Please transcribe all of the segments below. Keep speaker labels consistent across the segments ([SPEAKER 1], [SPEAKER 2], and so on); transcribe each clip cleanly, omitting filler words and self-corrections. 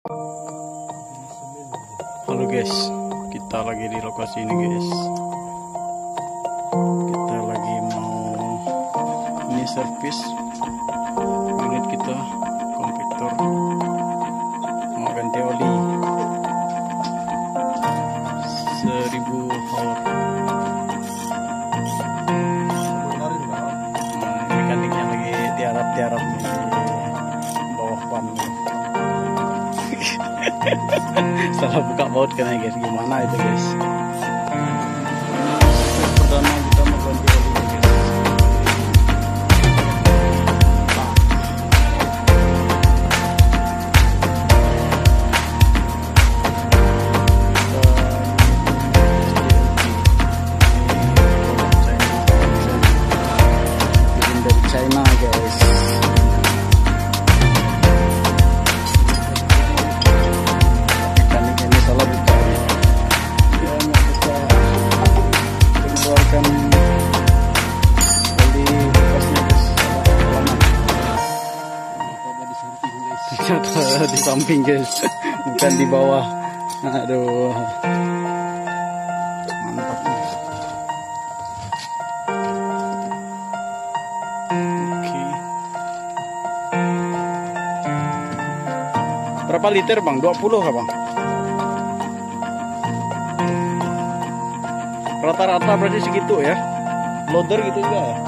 [SPEAKER 1] Halo guys, kita lagi di lokasi ini guys. Kita lagi mau ini servis unit kita, kompaktor mau ganti oli 1000 hour. Mekaniknya lagi tiarap-tiarap di bawah ban. Salah buka baut kan guys, gimana itu guys. Pertama kita mau ganti oli guys. Dari China guys. Di samping guys, bukan di bawah. Aduh, mantap. Oke. Berapa liter bang? 20 kah bang? Rata-rata berarti segitu ya? Loader gitu juga ya?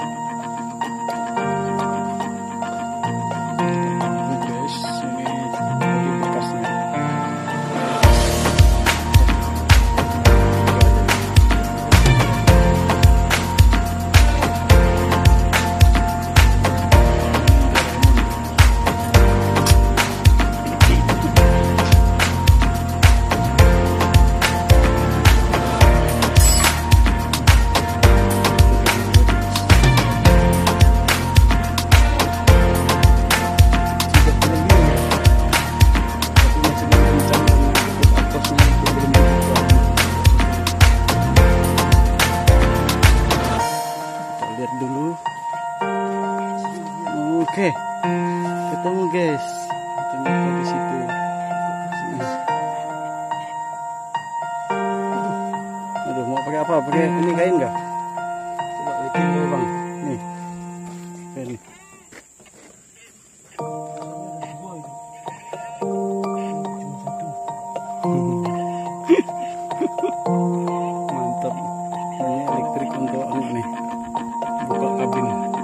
[SPEAKER 1] Oke, ketemu guys. Ternyata di situ. Aduh, mau pakai apa? Pakai ini kain nggak? Coba liatin dulu bang. Nih, ini. Mantap. Ini elektrik untuk ini. Buka kabin.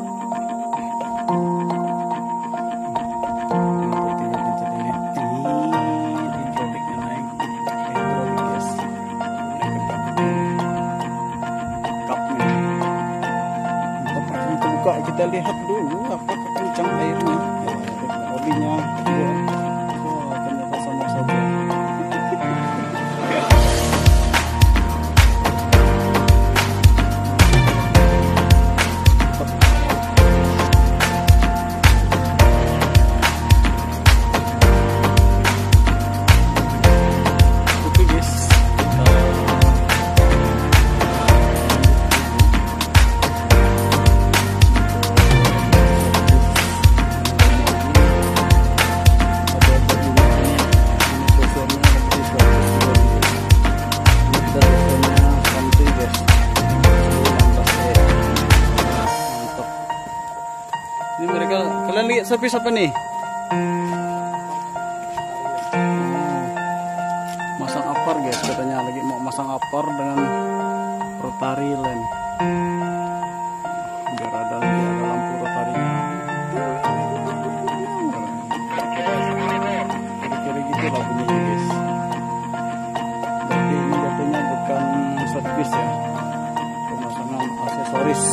[SPEAKER 1] Kita lihat dulu apakah kencang airnya, olinya. Wah, ternyata sama saja. Ini mereka, kalian lihat servis apa nih? Masang apar guys, katanya lagi mau masang apar dengan rotary lamp. Biar ada lampu rotarinya. Kira-kira gitu lah bunyinya guys. Berarti ini jatuhnya bukan servis ya, pemasangan aksesoris.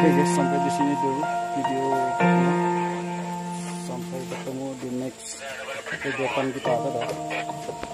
[SPEAKER 1] Oke guys, sampai di sini dulu video ini. Sampai ketemu di next kegiatan kita. Dadah.